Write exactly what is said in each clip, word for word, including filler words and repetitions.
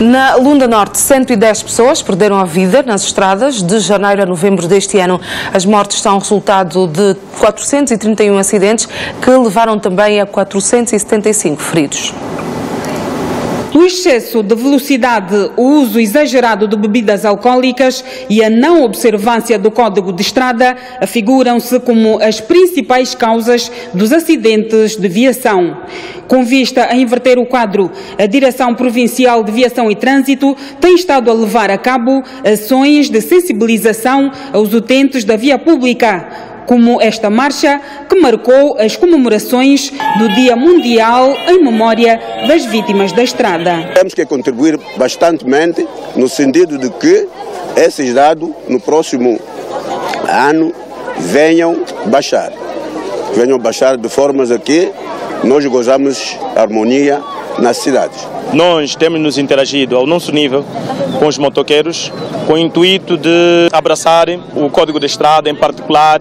Na Lunda Norte, cento e dez pessoas perderam a vida nas estradas de janeiro a novembro deste ano. As mortes são resultado de quatrocentos e trinta e um acidentes que levaram também a quatrocentos e setenta e cinco feridos. O excesso de velocidade, o uso exagerado de bebidas alcoólicas e a não observância do Código de Estrada afiguram-se como as principais causas dos acidentes de viação. Com vista a inverter o quadro, a Direção Provincial de Viação e Trânsito tem estado a levar a cabo ações de sensibilização aos utentes da via pública, como esta marcha que marcou as comemorações do Dia Mundial em memória das vítimas da estrada. Temos que contribuir bastantemente no sentido de que esses dados no próximo ano venham baixar. Venham baixar de formas a que nós gozamos harmonia nas cidades. Nós temos nos interagido ao nosso nível com os motoqueiros com o intuito de abraçar o Código de Estrada, em particular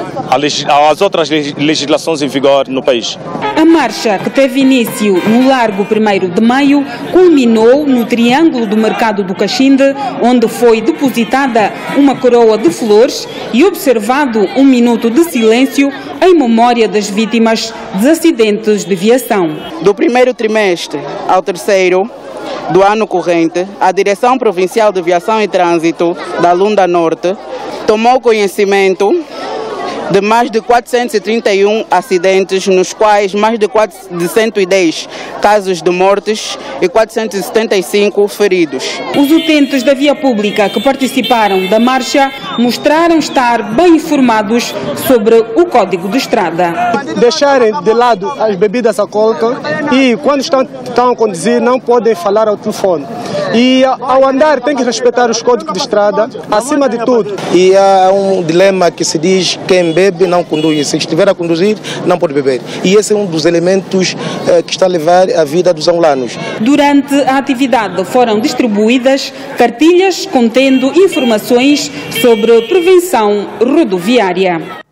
as outras legislações em vigor no país. A marcha, que teve início no Largo primeiro de Maio, culminou no Triângulo do Mercado do Caxinde, onde foi depositada uma coroa de flores e observado um minuto de silêncio em memória das vítimas de acidentes de viação. Do primeiro trimestre ao terceiro do ano corrente, a Direção Provincial de Viação e Trânsito da Lunda Norte tomou conhecimento de mais de quatrocentos e trinta e um acidentes, nos quais mais de cento e dez casos de mortes e quatrocentos e setenta e cinco feridos. Os utentes da via pública que participaram da marcha mostraram estar bem informados sobre o Código de Estrada. Deixarem de lado as bebidas alcoólicas e, quando estão, estão a conduzir, não podem falar ao telefone. E ao andar tem que respeitar os códigos de estrada, acima de tudo. E há um dilema que se diz: quem bebe não conduz, se estiver a conduzir não pode beber. E esse é um dos elementos eh, que está a levar a vida dos angolanos. Durante a atividade foram distribuídas cartilhas contendo informações sobre prevenção rodoviária.